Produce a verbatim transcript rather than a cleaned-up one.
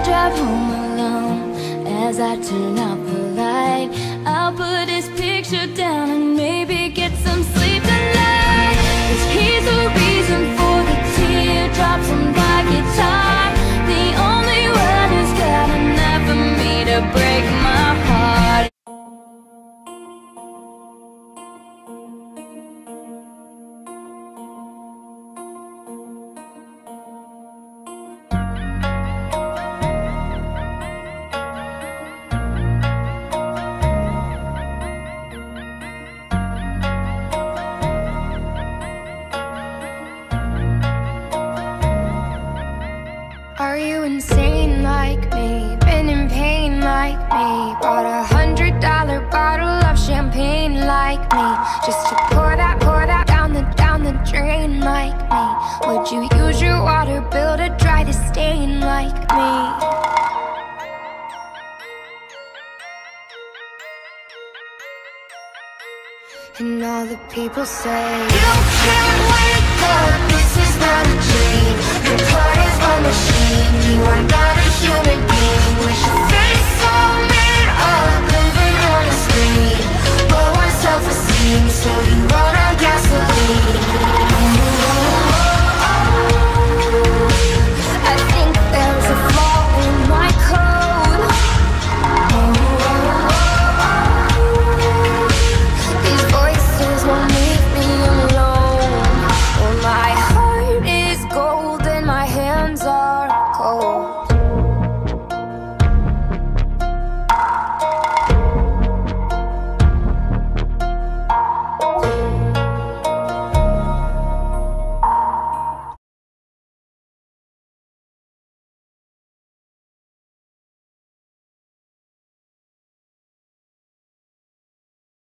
drive home alone. As I turn out the light, I'll put his picture down and maybe get some sleep tonight. 'Cause he's the reason for the teardrops on my guitar, the only one who's got enough for me to break my heart. Are you insane like me? Been in pain like me? Bought a hundred dollar bottle of champagne like me, just to pour that, pour that down the, down the drain like me? Would you use your water bill to dry the stain like me? And all the people say, you can't wake up, this is not a dream. Your party's on the